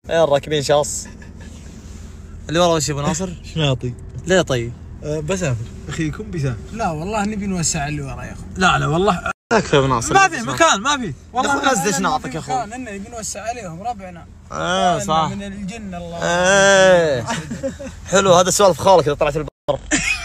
ايه الراكبين شاص. اللي ورا وش ابو ناصر؟ شنو اعطي؟ ليه طيب؟ بسافر اخيكم بيسافر. لا والله نبي نوسع اللي ورا يا اخو. لا والله اكفى ابو ناصر. ما في مكان ما في والله. يا اخوي ناس نعطيك يا اخوي. نبي نوسع عليهم ربعنا. صح. من الجن الله. حلو هذا سوالف خالك اذا طلعت البر.